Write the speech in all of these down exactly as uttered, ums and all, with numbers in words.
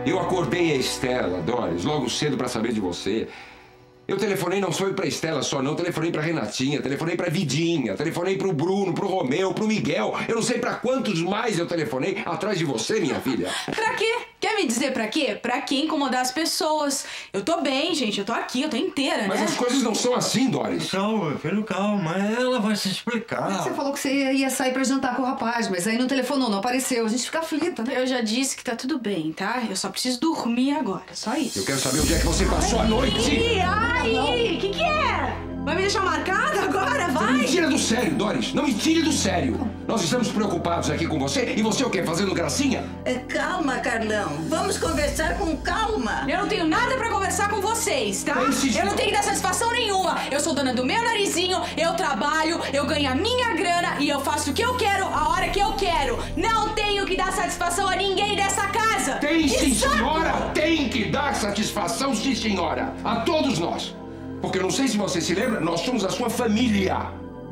Eu acordei a Estela, Doris, logo cedo pra saber de você. Eu telefonei não só pra Estela só, não. Telefonei pra Renatinha, telefonei pra Vidinha, telefonei pro Bruno, pro Romeu, pro Miguel. Eu não sei pra quantos mais eu telefonei atrás de você, minha filha. Pra quê? Quer me dizer pra quê? Pra que incomodar as pessoas? Eu tô bem, gente. Eu tô aqui, eu tô inteira, né? Mas as coisas não são assim, Doris. Calma, filho, calma. Ela vai se explicar. Você falou que você ia sair pra jantar com o rapaz, mas aí não telefonou, não apareceu. A gente fica aflita, né? Eu já disse que tá tudo bem, tá? Eu só preciso dormir agora, só isso. Eu quero saber onde é que você passou ai, a noite. Ai, o que que é? Vai me deixar marcada agora? Vai! Não me tira do sério, Doris. Não me tire do sério. Nós estamos preocupados aqui com você. E você o quê? Fazendo gracinha? É, calma, Carlão. Vamos conversar com calma. Eu não tenho nada pra conversar com vocês, tá? Eu não tenho que dar satisfação nenhuma. Eu sou dona do meu narizinho, eu trabalho, eu ganho a minha grana e eu faço o que eu quero, a hora que eu quero. Não tenho que dar satisfação a ninguém dessa casa. Tem sim, Exato. senhora. Tem que dar satisfação, sim, senhora. A todos nós. Porque eu não sei se você se lembra, nós somos a sua família.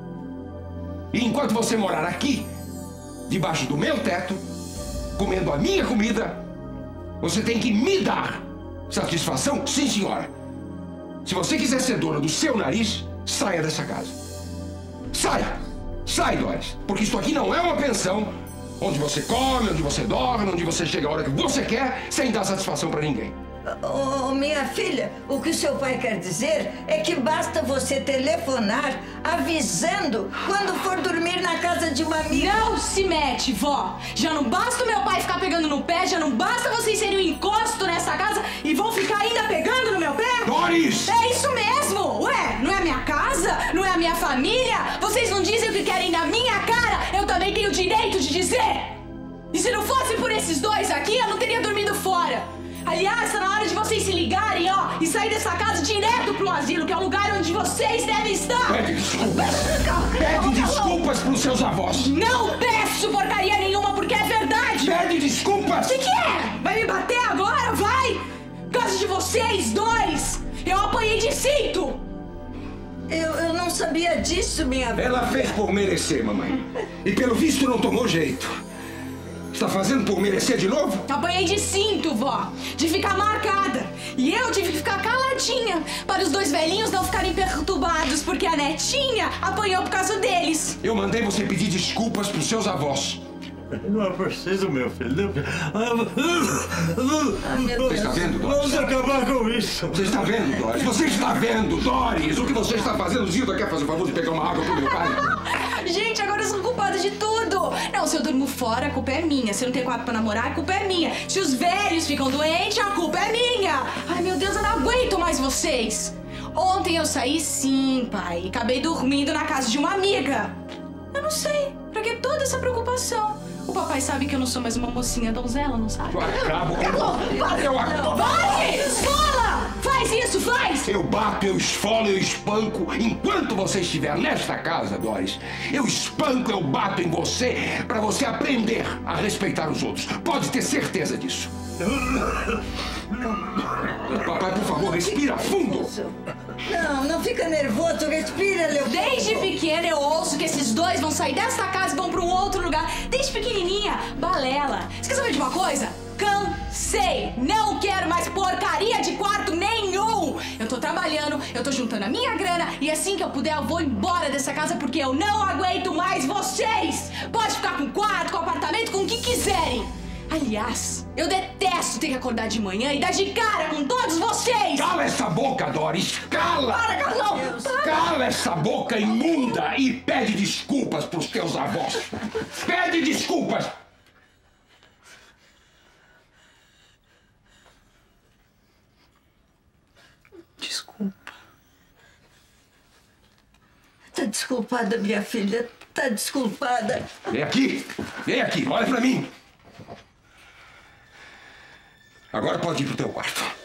E enquanto você morar aqui, debaixo do meu teto, comendo a minha comida, você tem que me dar satisfação, sim, senhora. Se você quiser ser dona do seu nariz, saia dessa casa. Saia! Sai, Doris. Porque isso aqui não é uma pensão onde você come, onde você dorme, onde você chega a hora que você quer, sem dar satisfação pra ninguém. Oh, minha filha, o que o seu pai quer dizer é que basta você telefonar avisando quando for dormir na casa de uma amiga. Não se mete, vó. Já não basta o meu pai ficar pegando no pé, já não basta vocês serem um encosto nessa casa e vão ficar ainda pegando no meu pé? Doris! É isso mesmo! Ué, não é a minha casa? Não é a minha família? Vocês não dizem o que querem na minha cara? Eu também tenho o direito de dizer! E se não fosse por esses dois aqui, eu não teria dormido fora. Aliás, tá na hora de vocês se ligarem, ó, e sair dessa casa direto pro asilo, que é o lugar onde vocês devem estar. Pede desculpas. Pede desculpas pros seus avós. Não peço porcaria nenhuma, porque é verdade. Pede desculpas. O que que é? Vai me bater agora? Vai! Casa de vocês dois, eu apanhei de cinto. Eu, eu não sabia disso, minha filha. Ela fez por merecer, mamãe. E pelo visto não tomou jeito. Está fazendo por merecer de novo? Apanhei de cinto, vó. De ficar marcada. E eu tive que ficar caladinha para os dois velhinhos não ficarem perturbados, porque a netinha apanhou por causa deles. Eu mandei você pedir desculpas pros seus avós. Não é preciso, meu filho. Você está vendo, Doris? Vamos acabar com isso. Você está vendo, Doris? Você está vendo, Doris? O que você está fazendo? Zilda quer fazer o favor de pegar uma água pro meu pai? Gente, agora eu sou culpada de tudo. Não, se eu durmo fora, a culpa é minha. Se eu não tenho quarto pra namorar, a culpa é minha. Se os velhos ficam doentes, a culpa é minha. Ai, meu Deus, eu não aguento mais vocês. Ontem eu saí sim, pai. E acabei dormindo na casa de uma amiga. Eu não sei. Pra que toda essa preocupação? O papai sabe que eu não sou mais uma mocinha donzela, não sabe? Eu acabo com... Eu acabo... Vai! Esfola! Faz isso, faz! Eu bato, eu esfolo, eu espanco. Enquanto você estiver nesta casa, Doris, eu espanco, eu bato em você pra você aprender a respeitar os outros. Pode ter certeza disso. Papai, por favor, respira fundo. Não, não fica nervoso, respira, Leopoldo. Desde pequena eu ouço que esses dois vão sair desta casa e vão pra um outro lugar. Desde pequenininha, balela. Você quer saber de uma coisa? Cansei! Não quero mais porcaria de quarto nenhum! Eu tô trabalhando, eu tô juntando a minha grana e assim que eu puder eu vou embora dessa casa porque eu não aguento mais vocês! Pode ficar com quarto, com apartamento, com o que quiserem! Aliás, eu detesto ter que acordar de manhã e dar de cara com todos vocês! Cala essa boca, Doris! Cala! Para, Carlão! Cala essa boca imunda e pede desculpas pros teus avós! Pede desculpas! Desculpa. Tá desculpada, minha filha. Tá desculpada. Vem aqui! Vem aqui! Olha pra mim! Agora pode ir pro teu quarto.